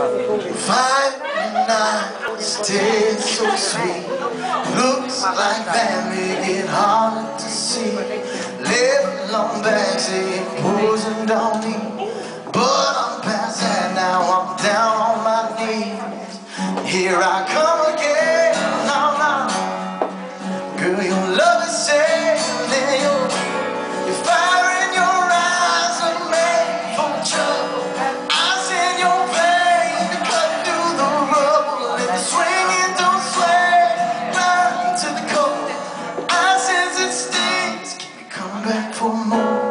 5 nights, taste so sweet. Looks like that make it hard to see. Live long back, saying poisoned on me. But I'm past that now, I'm down on my knees. Here I come again, now, now. Girl, your love is sailing, your fire in your eyes are made for trouble. Ice in your veins to cut through the rubble. And the swinging don't sway, blind to the cold. Ice as it stings, keep me coming back for more.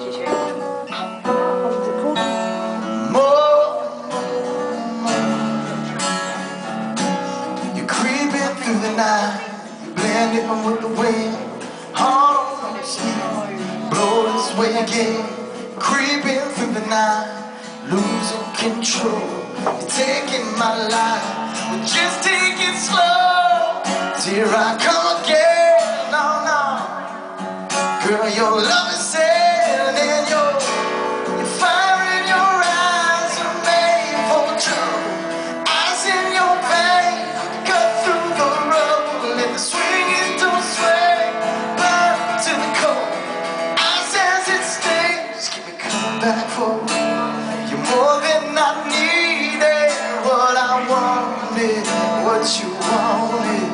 Through the night, you blend in with the wind. Heart on your sleeve, blow this way again. Creeping through the night, losing control. You're taking my life, but just take it slow. Here I come again, no, no. Girl, your love is sailing, your fire in your eyes are made for trouble. Ice in your veins, cut through the rubble, and the swinging don't sway, burn to the cold. Ice as it stays, keep me coming back for you're more than I needed, what I wanted, what you wanted.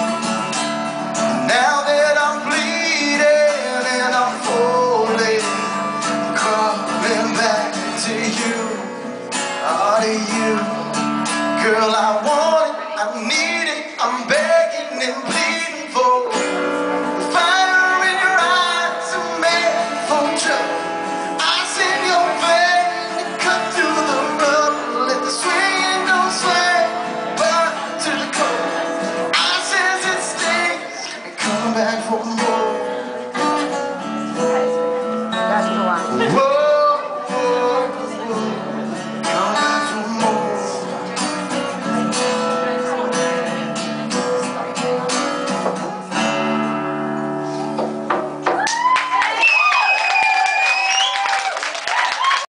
Now that I'm bleeding and I'm falling, I'm crawling back to you, oh, to you. Girl, I want it, I need it, I'm begging and pleading.